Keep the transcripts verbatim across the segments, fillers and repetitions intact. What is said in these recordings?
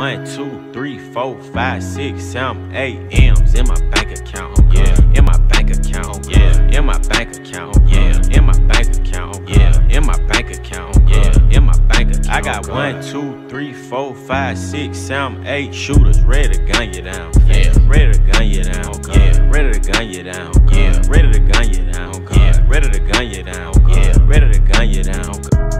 one, two, three, four, five, six, seven, eight M's in my bank account. Yeah, in my bank account. Yeah, in my bank account. Yeah, in my bank account. Yeah, in my bank account. Yeah, in my bank account. I got one, two, three, four, five, six, seven, eight shooters ready to gun you down. Yeah, ready to gun you down. Yeah, ready to gun you down. Yeah, ready to gun you down. Yeah, ready to gun you down. Yeah, ready to gun you down.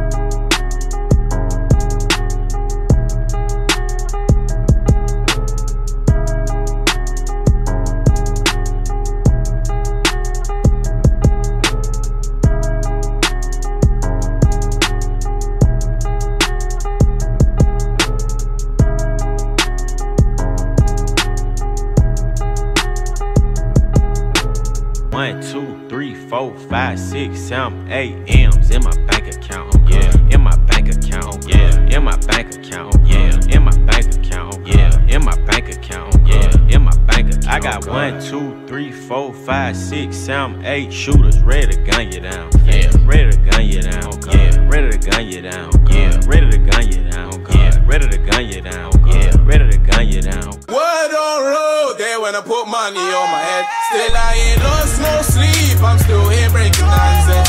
One, two, three, four, five, six, seven, eight M's in my bank account. Yeah, in my bank account. Yeah, in my bank account. Yeah, in my bank account. Yeah, in my bank account. Yeah, in my bank account. I got one, two, three, four, five, six, seven, eight shooters ready to gun you down. Yeah, ready to gun you down. Yeah, ready to gun you down. Yeah, ready to gun you down. Yeah, ready to gun you down. Yeah, ready to gun you down. Word on road there when I put money on my head. Still I ain't lost no sleep, I'm still here breaking nonsense.